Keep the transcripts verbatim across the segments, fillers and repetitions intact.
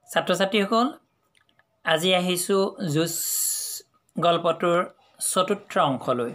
ছাত্ৰ ছাত্ৰীসকল আজি আহিছো যুজ গল্পটোৰ চতুৰ্থ অংশলৈ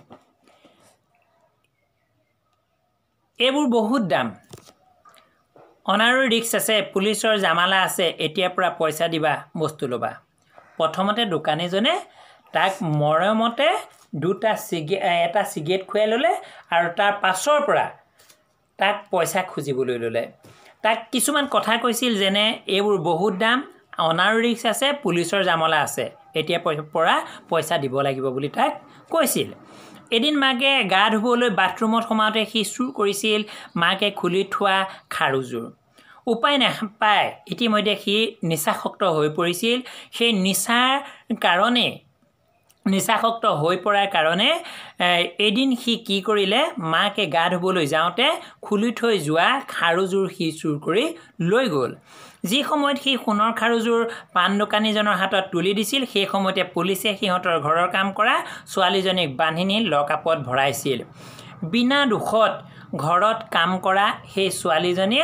এইবোৰ বহুত দাম অনাৰৰ ৰিক্স আছে পুলিচৰ জামালা আছে এতিয়া পৰা পইচা দিবা বস্তু লবা প্ৰথমতে দোকানীজনে তাক মৰমতে দুটা এটা সিগাৰেট খুৱাই ললে আৰু তাৰ পাছৰ পৰা তাক পইচা খুজিবলৈ ললে তাক কিছুমান কথা কৈছিল যেনে এইবোৰ বহুত দাম অনাৰ ৰিক্স আছে পুলিচৰ জামলা আছে এতিয়া পৰা পইচা দিব লাগিব বুলি তাক কৈছিল এদিন মাকে গা ধুবলৈ বাথৰুমত সোমাওতে সি চুৰ কৰিছিল মাকে খুলি থোৱা খাৰুজুৰ উপায় নাপায় ইতিমধ্যে সি নিচাসক্ত হৈ পৰিছিল সেই নিচাৰ কাৰণে নিচাসক্ত হৈ পৰাৰ কাৰণে এদিন সি কি কৰিলে মাকে গা ধুবলৈ যাওঁতে খুলি থৈ যোৱা খাৰুজুৰ সি চুৰ কৰি লৈ গ'ল যি সময়ত সি সোণৰ খাৰুজুৰ পান দোকানীজনৰ হাতত তুলি দিছিল সেই সময়তে পুলিচে সিহঁতৰ ঘৰৰ কাম কৰা ছোৱালীজনীক বান্ধি নি লকআপত ভৰাইছিল বিনা দুখত ঘৰত কাম কৰা সেই ছোৱালীজনীয়ে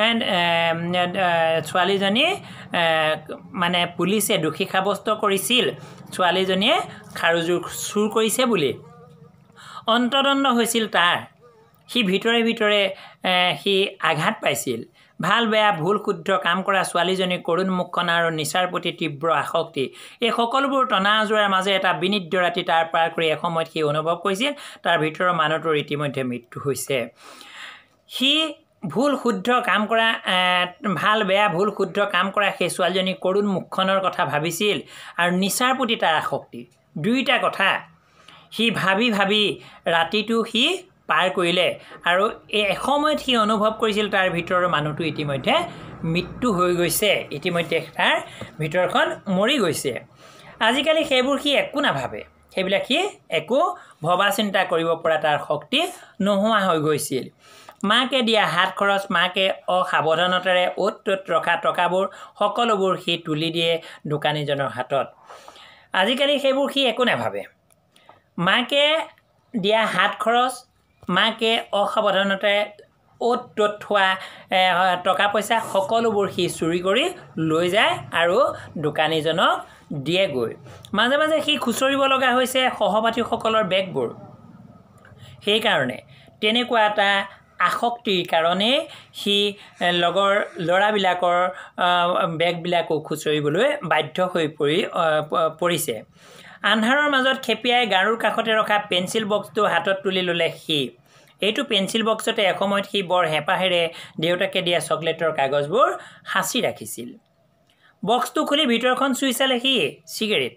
ছোৱালীজনী মানে পুলিচে দোষী সাব্যস্ত কৰিছিল ছোৱালীজনীয়ে খাৰুজুৰ চুৰ কৰিছে বুলি অন্তদণ্ড হৈছিল তাৰ সি ভিতৰে ভিতৰে সি আঘাত পাইছিল ভাল বেয়া ভুল শুদ্ধ কাম কৰা ছোৱালীজনীৰ কৰুণ মুখখন আৰু নিচাৰ প্ৰতি তীব্ৰ আসক্তি এই সকলোবোৰ টনা আজোৰাৰ মাজে এটা বিনিদ্য ৰাতি তাৰ পাৰ কৰি এসময়ত সি অনুভৱ কৰিছিল তাৰ ভিতৰৰ মানুহটোৰ ইতিমধ্যে মৃত্যু হৈছে সি ভুল শুদ্ধ কাম কৰা ভাল বেয়া ভুল শুদ্ধ কাম কৰা সেই ছোৱালীজনীৰ কৰুণ মুখখনৰ কথা ভাবিছিল আৰু নিচাৰ প্ৰতি তাৰ আসক্তি দুইটা কথা সি ভাবি ভাবি ৰাতিটো সি পাৰ কৰিলে আৰু এই সময়ত সি অনুভৱ কৰিছিল তাৰ ভিতৰৰ মানুহটো ইতিমধ্যে মৃত্যু হৈ গৈছে ইতিমধ্যে তাৰ ভিতৰখন মৰি গৈছে আজিকালি সেইবোৰ সি একো নাভাবে সেইবিলাক সি একো ভবা চিন্তা কৰিব পৰা তাৰ শক্তি নোহোৱা হৈ গৈছিল মাকে দিয়া হাত খৰচ মাকে অসাৱধানতাৰে অ'ত ত'ত ৰখা টকাবোৰ সকলোবোৰ সি তুলি দিয়ে দোকানীজনৰ হাতত আজিকালি সেইবোৰ সি একো নাভাবে মাকে দিয়া হাত খৰচ মাকে অসাৱধানতাৰে অ'ত ত'ত থোৱা টকা পইচা সকলোবোৰ সি চুৰি কৰি লৈ যায় আৰু দোকানীজনক দিয়েগৈ মাজে মাজে সি খুচৰিব লগা হৈছে সহপাঠীসকলৰ বেগবোৰ সেইকাৰণে তেনেকুৱা এটা আসক্তিৰ কাৰণে সি লগৰ ল'ৰাবিলাকৰ বেগবিলাকো খুচৰিবলৈ বাধ্য হৈ পৰি পৰিছে আন্ধাৰৰ মাজত খেপিয়াই গাৰুৰ কাষতে ৰখা পেঞ্চিল বক্সটো হাতত তুলি ল'লে সি এইটো পেঞ্চিল বক্সতে এসময়ত সি বৰ হেঁপাহেৰে দেউতাকে দিয়া চকলেটৰ কাগজবোৰ সাঁচি ৰাখিছিল বক্সটো খুলি ভিতৰখন চুই চালে সি চিগাৰেট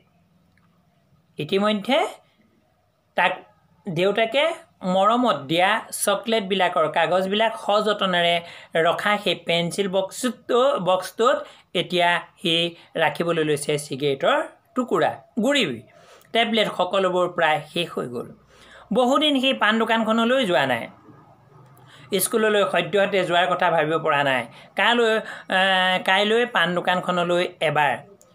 ইতিমধ্যে তাক দেউতাকে মৰমত দিয়া চকলেটবিলাকৰ কাগজবিলাক সযতনেৰে ৰখা সেই পেঞ্চিল বক্সটো বক্সটোত এতিয়া সি ৰাখিবলৈ লৈছে চিগাৰেটৰ টুকুৰা গুড়ি টেবলেট সকলোবোৰ প্ৰায় শেষ হৈ গ'ল বহুদিন সি পাণ দোকানখনলৈ যোৱা নাই স্কুললৈ সদ্যহতে যোৱাৰ কথা ভাবিব পৰা নাই কালৈ কাইলৈ পাণ দোকানখনলৈ এবাৰ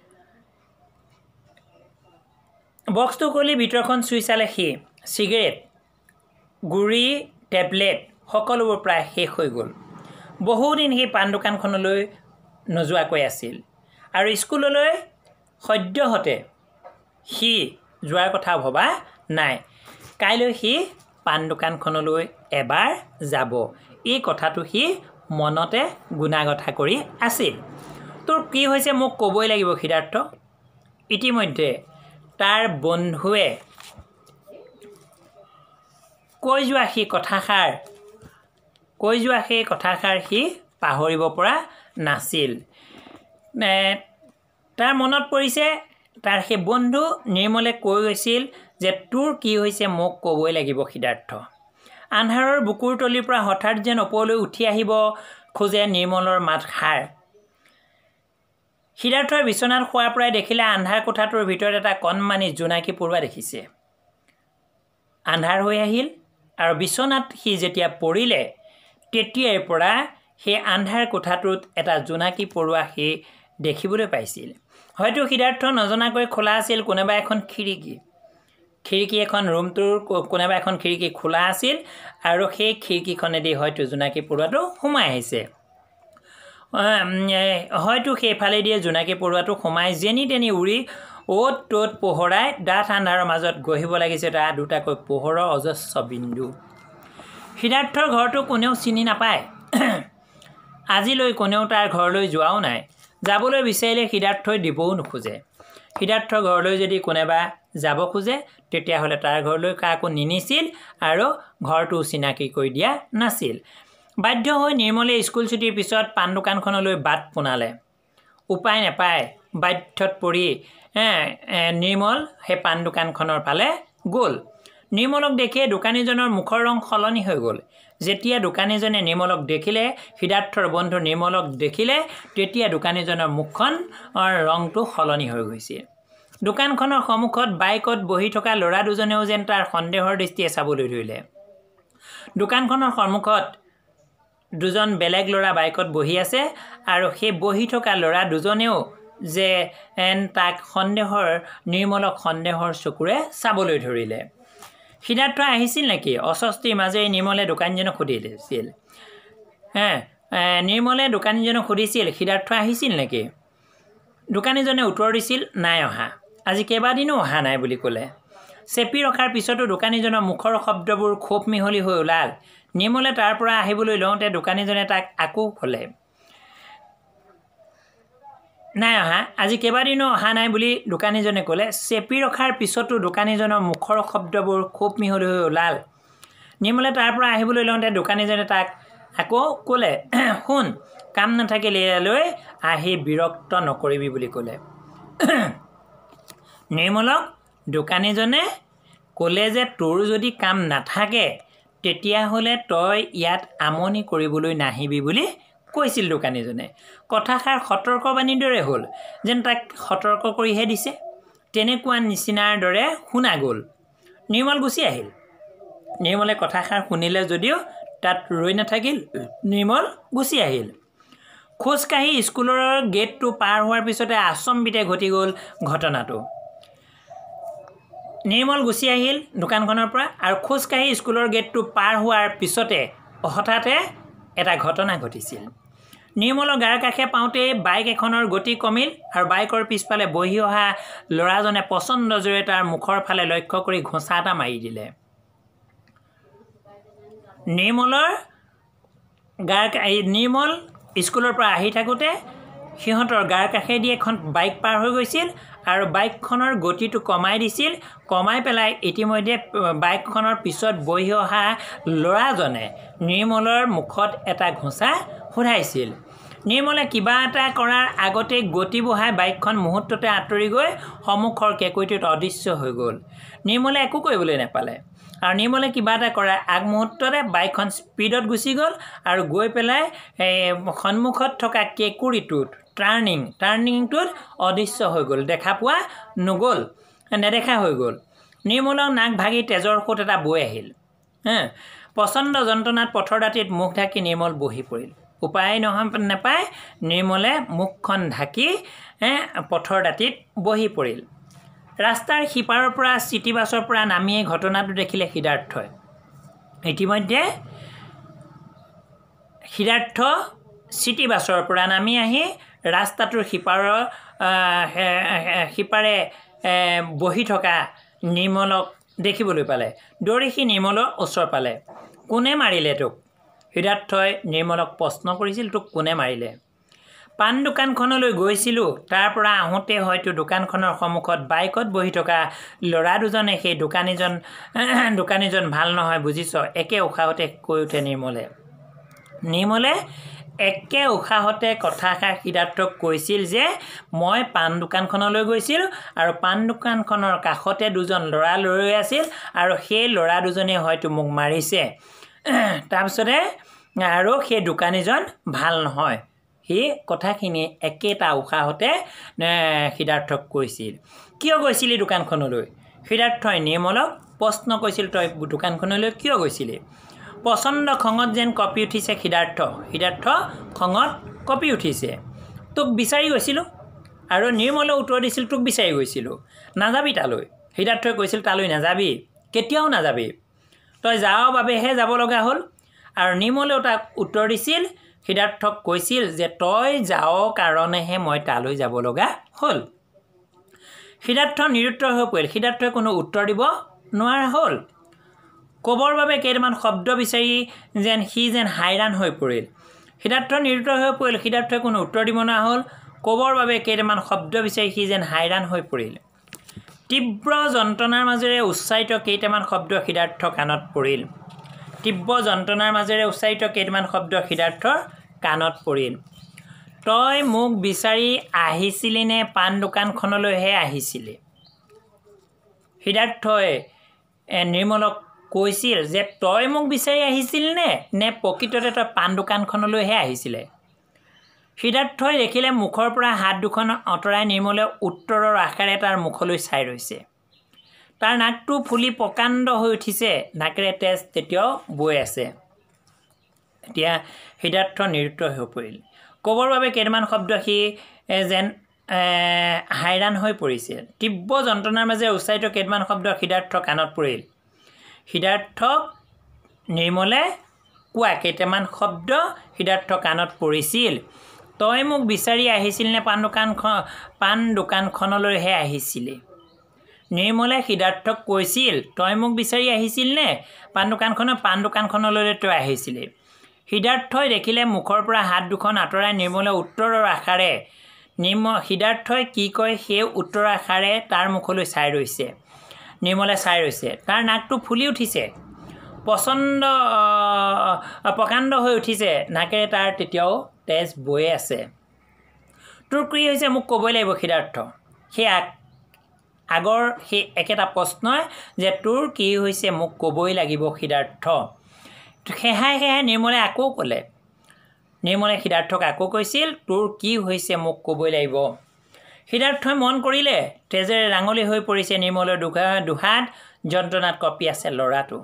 বক্সটো খুলি ভিতৰখন চুই চালে সি চিগাৰেট গুড়ি টেবলেট সকলোবোৰ প্ৰায় শেষ হৈ গ'ল বহুদিন সি পাণ দোকানখনলৈ নোযোৱাকৈ আছিল আৰু স্কুললৈ সদ্যহতে সি যোৱাৰ কথা ভবা নাই কাইলৈ সি পাণ দোকানখনলৈ এবাৰ যাব এই কথাটো সি মনতে গুণাগথা কৰি আছিল তোৰ কি হৈছে মোক ক'বই লাগিব সিদ্ধাৰ্থ ইতিমধ্যে তাৰ বন্ধুৱে কৈ যোৱা সি কথাষাৰ কৈ যোৱা সেই কথাষাৰ সি পাহৰিব পৰা নাছিল তাৰ মনত পৰিছে তাৰ সেই বন্ধু নিৰ্মলে কৈ গৈছিল যে তোৰ কি হৈছে মোক ক'বই লাগিব সিদ্ধাৰ্থ আন্ধাৰৰ বুকুৰ তলিৰ পৰা হঠাৎ যেন ওপৰলৈ উঠি আহিব খোজে নিৰ্মলৰ মাতষাৰ সিদ্ধাৰ্থৰ বিচনাত শোৱাৰ পৰাই দেখিলে আন্ধাৰ কোঠাটোৰ ভিতৰত এটা কণমানি জোনাকী পৰুৱা দেখিছে আন্ধাৰ হৈ আহিল আৰু বিচনাত সি যেতিয়া পৰিলে তেতিয়াৰ পৰা সেই আন্ধাৰ কোঠাটোত এটা জোনাকী পৰুৱা সি দেখিবলৈ পাইছিল হয়তো সিদ্ধাৰ্থ নজনাকৈ খোলা আছিল কোনোবা এখন খিৰিকী খিৰিকী এখন ৰুমটোৰ কোনোবা এখন খিৰিকী খোলা আছিল আৰু সেই খিৰিকীখনেদি হয়তো জোনাকী পৰুৱাটো সোমাই আহিছে হয়তো সেইফালে দিয়ে জোনাকী পৰুৱাটো সোমাই যেনি তেনি উৰি অ'ত ত'ত পোহৰাই ডাঠ আন্ধাৰৰ মাজত গঢ়িব লাগিছে তাৰ দুটাকৈ পোহৰৰ অজস্ৰ বিন্দু। সিদ্ধাৰ্থৰ ঘৰটো কোনেও চিনি নাপায়। আজিলৈ কোনেও তাৰ ঘৰলৈ যোৱাও নাই। যাবলৈ বিচাৰিলে সিদ্ধাৰ্থই দিবও নোখোজে। সিদ্ধাৰ্থৰ ঘৰলৈ যদি কোনোবা যাব খোজে তেতিয়াহ'লে তাৰ ঘৰলৈ কাকো নিনিছিল আৰু ঘৰটো চিনাকি কৰি দিয়া নাছিল। বাধ্য হৈ নিৰ্মলে স্কুল ছুটিৰ পিছত পাণ দোকানখনলৈ বাট পোনালে। উপায় নাপায় বাধ্যত পৰি নিৰ্মল সেই পাণ দোকানখনৰ ফালে গ'ল। নিৰ্মলক দেখিয়ে দোকানীজনৰ মুখৰ ৰং সলনি হৈ গ'ল। যেতিয়া দোকানীজনে নিৰ্মলক দেখিলে, সিদ্ধাৰ্থৰ বন্ধু নিৰ্মলক দেখিলে, তেতিয়া দোকানীজনৰ মুখখনৰ ৰংটো সলনি হৈ গৈছিল। দোকানখনৰ সন্মুখত বাইকত বহি থকা ল'ৰা দুজনেও যেন তাৰ সন্দেহৰ দৃষ্টিয়ে চাবলৈ ধৰিলে। দোকানখনৰ সন্মুখত দুজন বেলেগ ল'ৰা বাইকত বহি আছে আৰু সেই বহি থকা ল'ৰা দুজনেও যে তাক সন্দেহৰ নিৰ্মলক সন্দেহৰ চকুৰে চাবলৈ ধৰিলে। সিদ্ধাৰ্থ আহিছিল নেকি? অস্বস্তিৰ মাজেৰে নিৰ্মলে দোকানীজনক সুধিছিল। হে নিৰ্মলে দোকানীজনক সুধিছিল সিদ্ধাৰ্থ আহিছিল নেকি? দোকানীজনে উত্তৰ দিছিল নাই অহা। আজি কেইবাদিনো অহা নাই বুলি ক'লে। চেপি ৰখাৰ পিছতো দোকানীজনৰ মুখৰ শব্দবোৰ খুব মিহলি হৈ ওলাল। নিৰ্মলে তাৰ পৰা আহিবলৈ লওঁতে দোকানীজনে তাক আকৌ ক'লে নাই অহা। আজি কেইবাদিনো অহা নাই বুলি দোকানীজনে ক'লে। চেপি ৰখাৰ পিছতো দোকানীজনৰ মুখৰ শব্দবোৰ খুব মিহলি হৈ ওলাল। নিৰ্মলে তাৰ পৰা আহিবলৈ লওঁতে দোকানীজনে তাক আকৌ ক'লে শুন, কাম নাথাকিলে ইয়ালৈ আহি বিৰক্ত নকৰিবি বুলি ক'লে। নিৰ্মলক দোকানীজনে ক'লে যে তোৰ যদি কাম নাথাকে তেতিয়াহ'লে তই ইয়াত আমনি কৰিবলৈ নাহিবি বুলি কৈছিল দোকানীজনে। কথাষাৰ সতৰ্কবাণীৰ দৰে হ'ল, যেন তাক সতৰ্ক কৰিহে দিছে। তেনেকুৱা নিচিনাৰ দৰে শুনা গ'ল। নিৰ্মল গুচি আহিল। নিৰ্মলে কথাষাৰ শুনিলে যদিও তাত ৰৈ নাথাকিল। নিৰ্মল গুচি আহিল। খোজকাঢ়ি স্কুলৰ গেটটো পাৰ হোৱাৰ পিছতে আচম্বিতে ঘটি গ'ল ঘটনাটো। নিৰ্মল গুচি আহিল দোকানখনৰ পৰা আৰু খোজকাঢ়ি স্কুলৰ গেটটো পাৰ হোৱাৰ পিছতে হঠাতে এটা ঘটনা ঘটিছিল। নিৰ্মলৰ গাৰ কাষে পাওঁতেই বাইক এখনৰ গতি কমিল আৰু বাইকৰ পিছফালে বহি অহা ল'ৰাজনে পচন্দ জোৰে তাৰ মুখৰ ফালে লক্ষ্য কৰি ঘোঁচা এটা মাৰি দিলে। নিৰ্মলৰ গাৰ নিৰ্মল স্কুলৰ পৰা আহি থাকোঁতে সিহঁতৰ গাৰ কাষেদি এখন বাইক পাৰ হৈ গৈছিল আৰু বাইকখনৰ গতিটো কমাই দিছিল। কমাই পেলাই ইতিমধ্যে বাইকখনৰ পিছত বহি অহা ল'ৰাজনে নিৰ্মলৰ মুখত এটা ঘোঁচা সুধাইছিল। নিৰ্মলে কিবা এটা কৰাৰ আগতে গতি বঢ়াই বাইকখন মুহূৰ্ততে আঁতৰি গৈ সন্মুখৰ কেঁকুৰিটোত অদৃশ্য হৈ গ'ল। নিৰ্মলে একো কৰিবলৈ নাপালে আৰু নিৰ্মলে কিবা এটা কৰাৰ আগমুহূৰ্ততে বাইকখন স্পীডত গুচি গ'ল আৰু গৈ পেলাই সন্মুখত থকা কেঁকুৰিটোত টাৰ্ণিং টাৰ্ণিংটোত অদৃশ্য হৈ গ'ল। দেখা পোৱা নগ'ল, নেদেখা হৈ গ'ল। নিৰ্মলৰ নাক ভাগি তেজৰ সোঁত এটা বৈ আহিল। হে প্ৰচণ্ড যন্ত্ৰণাত পথৰ দাঁতিত মুখ ঢাকি নিৰ্মল বহি পৰিল। উপায় নহয় নাপায় নিৰ্মলে মুখখন ঢাকি পথৰ দাঁতিত বহি পৰিল। ৰাস্তাৰ সিপাৰৰ পৰা চিটি বাছৰ পৰা নামিয়ে ঘটনাটো দেখিলে সিদ্ধাৰ্থই। ইতিমধ্যে সিদ্ধাৰ্থ চিটি বাছৰ পৰা নামি আহি ৰাস্তাটোৰ সিপাৰৰ সিপাৰে বহি থকা নিৰ্মলক দেখিবলৈ পালে। দৌৰি সি নিৰ্মলৰ ওচৰ পালে। কোনে মাৰিলে তোক? সিদ্ধাৰ্থই নিৰ্মলক প্ৰশ্ন কৰিছিল, তোক কোনে মাৰিলে? পাণ দোকানখনলৈ গৈছিলোঁ, তাৰ পৰা আহোঁতে হয়তো দোকানখনৰ সন্মুখত বাইকত বহি থকা ল'ৰা দুজনে সেই দোকানীজন দোকানীজন ভাল নহয় বুজিছ, একে উশাহতে কৈ উঠে নিৰ্মলে। নিৰ্মলে একে উশাহতে কথাষাৰ সিদ্ধাৰ্থক কৈছিল যে মই পাণ দোকানখনলৈ গৈছিলোঁ আৰু পাণ দোকানখনৰ কাষতে দুজন ল'ৰা ৰৈ আছিল আৰু সেই ল'ৰা দুজনে হয়তো মোক মাৰিছে। তাৰপিছতে আৰু সেই দোকানীজন ভাল নহয়। সেই কথাখিনি একেটা উশাহতে সিদ্ধাৰ্থক কৈছিল। কিয় গৈছিলি দোকানখনলৈ? সিদ্ধাৰ্থই নিৰ্মলক প্ৰশ্ন কৰিছিল, তই দোকানখনলৈ কিয় গৈছিলি? প্ৰচণ্ড খঙত যেন কঁপি উঠিছে সিদ্ধাৰ্থ। সিদ্ধাৰ্থ খঙত কঁপি উঠিছে। তোক বিচাৰি গৈছিলোঁ। আৰু নিৰ্মলে উত্তৰ দিছিল, তোক বিচাৰি গৈছিলোঁ। নাযাবি তালৈ। সিদ্ধাৰ্থই কৈছিল, তালৈ নাযাবি, কেতিয়াও নাযাবি। তই যাৱ বাবেহে যাব লগা হ'ল। আৰু নিৰ্মলেও তাক উত্তৰ দিছিল, সিদ্ধাৰ্থক কৈছিল যে তই যাও কাৰণেহে মই তালৈ যাব লগা হ'ল সিদ্ধাৰ্থ নিৰুত্তৰ হৈ পৰিল সিদ্ধাৰ্থই কোনো উত্তৰ দিব নোৱাৰা হ'ল ক'বৰ বাবে কেইটামান শব্দ বিচাৰি যেন সি যেন হাইৰাণ হৈ পৰিল সিদ্ধাৰ্থ নিৰুত্তৰ হৈ পৰিল সিদ্ধাৰ্থই কোনো উত্তৰ দিব নোৱাৰা হ'ল ক'বৰ বাবে কেইটামান শব্দ বিচাৰি সি যেন হাইৰাণ হৈ পৰিল তীব্ৰ যন্ত্ৰণাৰ মাজেৰে উচ্চাৰিত কেইটামান শব্দ সিদ্ধাৰ্থ কাণত পৰিল তীব্ৰ যন্ত্ৰণাৰ মাজেৰে উচ্চাৰিত কেইটামান শব্দ সিদ্ধাৰ্থৰ কাণত পৰিল তই মোক বিচাৰি আহিছিলি নে পাণ দোকানখনলৈহে আহিছিলি সিদ্ধাৰ্থই নিৰ্মলক কৈছিল যে তই মোক বিচাৰি আহিছিল নে নে প্ৰকৃততে তই পাণ দোকানখনলৈহে আহিছিলে সিদ্ধাৰ্থই দেখিলে মুখৰ পৰা হাত দুখন অঁতৰাই নিৰ্মলে উত্তৰৰ আশাৰে তাৰ মুখলৈ চাই ৰৈছে তাৰ নাকটো ফুলি প্ৰকাণ্ড হৈ উঠিছে নাকেৰে তেজ তেতিয়াও বৈ আছে এতিয়া সিদ্ধাৰ্থ নিৰুত্তৰ হৈ পৰিল ক'বৰ বাবে কেইটামান শব্দ সি যেন হাইৰাণ হৈ পৰিছে তীব্ৰ যন্ত্ৰণাৰ মাজেৰে উচ্চাৰিত কেইটামান শব্দ সিদ্ধাৰ্থ কাণত পৰিল সিদ্ধাৰ্থক নিৰ্মলে কোৱা কেইটামান শব্দ সিদ্ধাৰ্থ কাণত পৰিছিল তই মোক বিচাৰি আহিছিল নে পাণ দোকানখন পাণ দোকানখনলৈহে আহিছিলি নিৰ্মলে সিদ্ধাৰ্থক কৈছিল তই মোক বিচাৰি আহিছিল নে পাণ দোকানখনৰ পাণ দোকানখনলৈ তই আহিছিলি সিদ্ধাৰ্থই দেখিলে মুখৰ পৰা হাত দুখন আঁতৰাই নিৰ্মলে উত্তৰৰ আশাৰে নিৰ্ম সিদ্ধাৰ্থই কি কয় সেই উত্তৰৰ আশাৰে তাৰ মুখলৈ চাই ৰৈছে নিৰ্মলে চাই ৰৈছে তাৰ নাকটো ফুলি উঠিছে প্ৰচণ্ড প্ৰকাণ্ড হৈ উঠিছে নাকেৰে তাৰ তেতিয়াও তেজ বৈ আছে তোৰ কি হৈছে মোক ক'বই লাগিব সিদ্ধাৰ্থ সেই আগৰ সেই একেটা প্ৰশ্নই যে তোৰ কি হৈছে মোক ক'বই লাগিব সিদ্ধাৰ্থ সেহাই সেহাই নিৰ্মলে আকৌ ক'লে নিৰ্মলে সিদ্ধাৰ্থক আকৌ কৈছিল তোৰ কি হৈছে মোক ক'বই লাগিব সিদ্ধাৰ্থই মন কৰিলে তেজেৰে ৰাঙলি হৈ পৰিছে নিৰ্মলৰ দুহা দুহাত যন্ত্ৰণাত কঁপি আছে ল'ৰাটো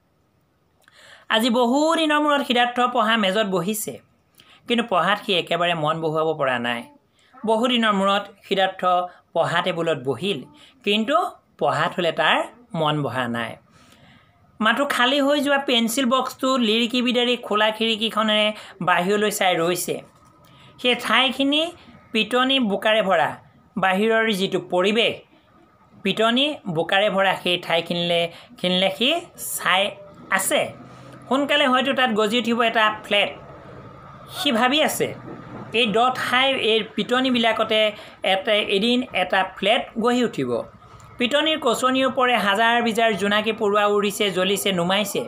আজি বহু দিনৰ মূৰত সিদ্ধাৰ্থ পঢ়া মেজত বহিছে কিন্তু পঢ়াত সি একেবাৰে মন বহুৱাব পৰা নাই বহু দিনৰ মূৰত সিদ্ধাৰ্থ পঢ়া টেবুলত বহিল কিন্তু পঢ়াত হ'লে তাৰ মন বহা নাই মাথো খালী হৈ যোৱা পেঞ্চিল বক্সটো লিৰিকি বিদাৰি খোলা খিৰিকীখনেৰে বাহিৰলৈ চাই ৰৈছে সেই ঠাইখিনি পিটনি বোকাৰে ভৰা বাহিৰৰ যিটো পৰিৱেশ পিটনি বোকাৰে ভৰা সেই ঠাইখিনিলে খিনিলে সি চাই আছে সোনকালে হয়তো তাত গজি উঠিব এটা ফ্লেট সি ভাবি আছে এই দ ঠাই এই পিটনিবিলাকতে এটা এদিন এটা ফ্লেট গঢ়ি উঠিব পিটনিৰ কচনিৰ ওপৰে হাজাৰ বিজাৰ জোনাকী পৰুৱা উৰিছে জ্বলিছে নুমাইছে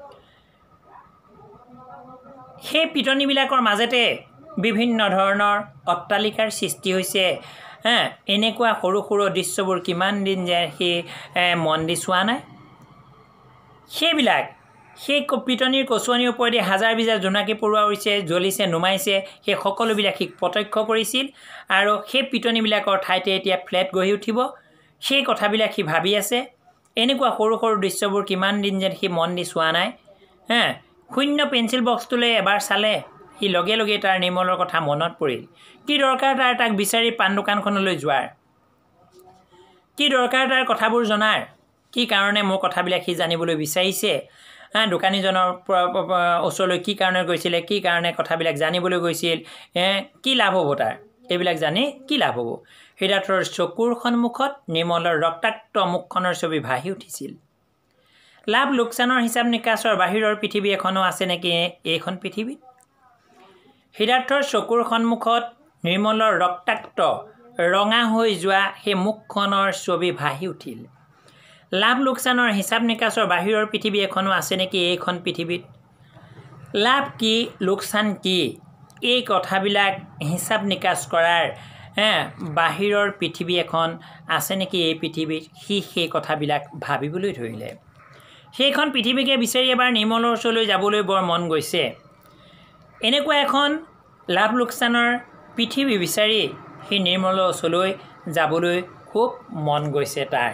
সেই পিটনিবিলাকৰ মাজতে বিভিন্ন ধৰণৰ অট্টালিকাৰ সৃষ্টি হৈছে হা এনেকুৱা সৰু সৰু দৃশ্যবোৰ কিমান দিন যে সেই মন দি চোৱা নাই সেইবিলাক সেই পিটনিৰ কচুৱনিৰ ওপৰেদি হাজাৰ বিজাৰ জোনাকী পৰুৱা উৰিছে জ্বলিছে নুমাইছে সেই সকলোবিলাক সি প্ৰত্যক্ষ কৰিছিল আৰু সেই পিটনিবিলাকৰ ঠাইতে এতিয়া ফ্লেট গঢ়ি উঠিব সেই কথাবিলাক সি ভাবি আছে এনেকুৱা সৰু সৰু দৃশ্যবোৰ কিমান দিন যেন সি মন দি চোৱা নাই হা শূন্য পেঞ্চিল বক্সটোলৈ এবাৰ চালে সি লগে লগে তাৰ নিৰ্মলৰ কথা মনত পৰিল কি দৰকাৰ তাৰ তাক বিচাৰি পাণ দোকানখনলৈ যোৱাৰ কি দৰকাৰ তাৰ কথাবোৰ জনাৰ কি কাৰণে মোৰ কথাবিলাক সি জানিবলৈ বিচাৰিছে হা দোকানীজনৰ ওচৰলৈ কি কাৰণে গৈছিলে কি কাৰণে কথাবিলাক জানিবলৈ গৈছিল কি লাভ হ'ব তাৰ এইবিলাক জানি কি লাভ হ'ব সিদ্ধাৰ্থৰ চকুৰ সন্মুখত নিৰ্মলৰ ৰক্তাক্ত মুখখনৰ ছবি ভাহি উঠিছিল লাভ লোকচানৰ হিচাপ নিকাচৰ বাহিৰৰ পৃথিৱী এখনো আছে নেকি এইখন পৃথিৱীত সিদ্ধাৰ্থৰ চকুৰ সন্মুখত নিৰ্মলৰ ৰক্তাক্ত ৰঙা হৈ যোৱা সেই মুখখনৰ ছবি ভাহি উঠিল লাভ লোকচানৰ হিচাপ নিকাচৰ বাহিৰৰ পৃথিৱী এখনো আছে নেকি এইখন পৃথিৱীত লাভ কি লোকচান কি এই কথাবিলাক হিচাপ নিকাচ কৰাৰ বাহিৰৰ পৃথিৱী এখন আছে নেকি এই পৃথিৱীত সি সেই কথাবিলাক ভাবিবলৈ ধৰিলে সেইখন পৃথিৱীকে বিচাৰি এবাৰ নিৰ্মলৰ ওচৰলৈ যাবলৈ বৰ মন গৈছে এনেকুৱা এখন লাভ লোকচানৰ পৃথিৱী বিচাৰি সি নিৰ্মলৰ ওচৰলৈ যাবলৈ খুব মন গৈছে তাৰ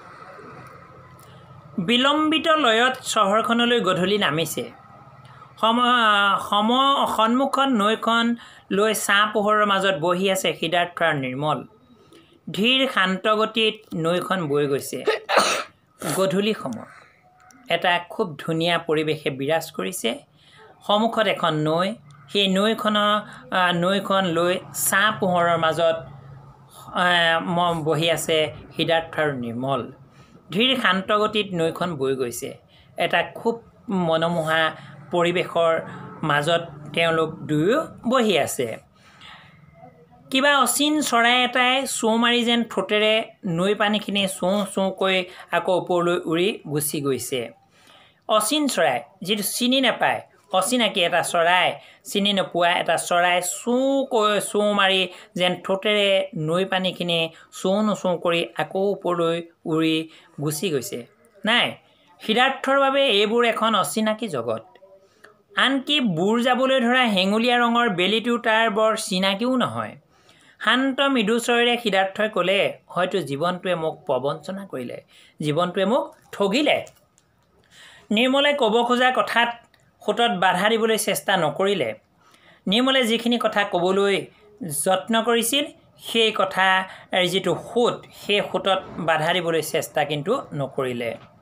বিলম্বিত লয়ত চহৰখনলৈ গধূলি নামিছে সম সম সন্মুখত নৈখন লৈ ছাঁ পোহৰৰ মাজত বহি আছে সিদ্ধাৰ্থ আৰু নিৰ্মল ধীৰ শান্ত গতিত নৈখন বৈ গৈছে গধূলি সময় এটা খুব ধুনীয়া পৰিৱেশে বিৰাজ কৰিছে সন্মুখত এখন নৈ সেই নৈখনৰ নৈখন লৈ ছাঁ পোহৰৰ মাজত বহি আছে সিদ্ধাৰ্থ আৰু নিৰ্মল। ধীৰ শান্ত গতিত নৈখন বৈ গৈছে। এটা খুব মনোমোহা পৰিৱেশৰ মাজত তেওঁলোক দুয়ো বহি আছে। কিবা অচিন চৰাই এটাই চৌ মাৰি যেন ঠোঁটেৰে নৈ পানীখিনি চোঁ চোঁকৈ আকৌ ওপৰলৈ উৰি গুচি গৈছে। অচিন চৰাই, যিটো চিনি নাপায়, অচিনাকি এটা চৰাই, চিনি নোপোৱা এটা চৰাই চোঁকৈ চৌ মাৰি যেন ঠোঁটেৰে নৈ পানীখিনি চোঁ নোচোঁ কৰি আকৌ ওপৰলৈ উৰি গুচি গৈছে। নাই, সিদ্ধাৰ্থৰ বাবে এইবোৰ এখন অচিনাকি জগত। আনকি বুৰ যাবলৈ ধৰা হেঙুলীয়া ৰঙৰ বেলিটো তাৰ বৰ চিনাকিও নহয়। শান্ত মৃদুস্বৰেৰে সিদ্ধাৰ্থই ক'লে, হয়তো জীৱনটোৱে মোক প্ৰবঞ্চনা কৰিলে, জীৱনটোৱে মোক ঠগিলে। নিৰ্মলে ক'ব খোজা কথাত সোঁতত বাধা দিবলৈ চেষ্টা নকৰিলে। নিৰ্মলে যিখিনি কথা ক'বলৈ যত্ন কৰিছিল সেই কথা যিটো সোঁত, সেই সোঁতত বাধা দিবলৈ চেষ্টা কিন্তু নকৰিলে।